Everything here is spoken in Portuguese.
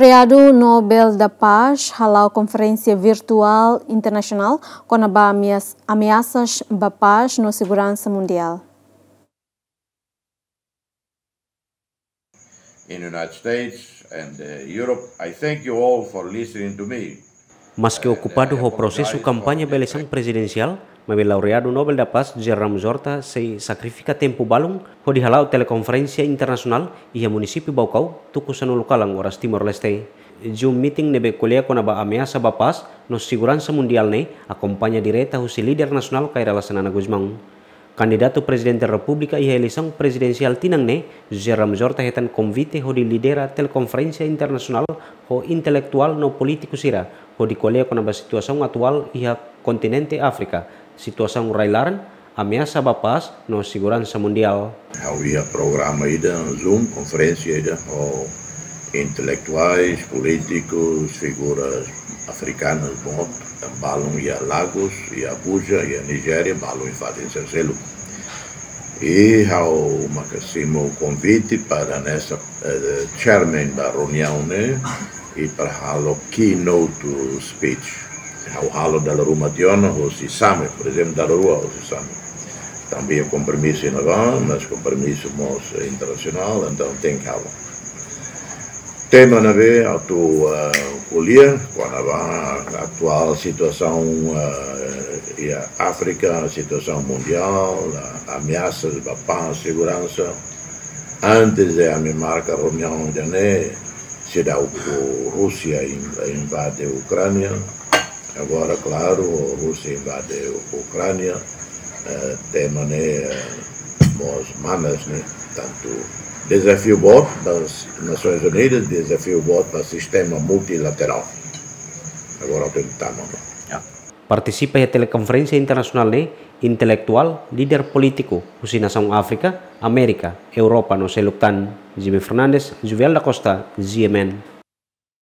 Laureado Nobel da Paz halau conferência virtual internacional com ameaças da paz na segurança mundial. In the United States and Europe, I thank you all for listening to me. Mas que ocupado o processo campanha da eleição presidencial, mas o laureado Nobel da Paz, Gerardo Horta, se sacrifica tempo balão por halau teleconferência internacional e o município Baucau, tucusan local horas Timor-Leste. De meeting nebe colher com a ameaça da paz na segurança mundial acompanha direta o líder nacional Kaira Sanana Guzmão. Candidato presidente da República e a eleição presidencial tinang Gerardo Horta hetan convite ho di lidera teleconferência internacional ho intelectual no político sira ho di colher com a situação atual e a continente África, situação railaran, ameaça da paz na segurança mundial. Havia programa ida Zoom, conferência ida ho intelectuais, políticos, figuras africanas, bom, balão e a Lagos, e a Abuja, e a Nigéria, balão e fazem Cercelo. E ao macacimo convite para nessa chairman da reunião, e para o keynote speech. Ao halo da Ruma Tiona, o Sisame, por exemplo, da Rua, o Sisame. Também o compromisso em Navan, mas compromisso internacional, então tem que haver. Tema na vez a tua colher com a atual situação e a África, a situação mundial, a ameaças da paz e segurança. Antes de a minha marca reunião de se dá a Rússia invade a Ucrânia. Agora, claro, a Rússia invade a Ucrânia. Tema os manas, tanto desafio bot das Nações Unidas, desafio bot do sistema multilateral. Agora tentamos. Participa da teleconferência internacional intelectual, líder político, usi nação África, América, Europa no Seluktan, Jimmy Fernandes, Juvel da Costa, GMN.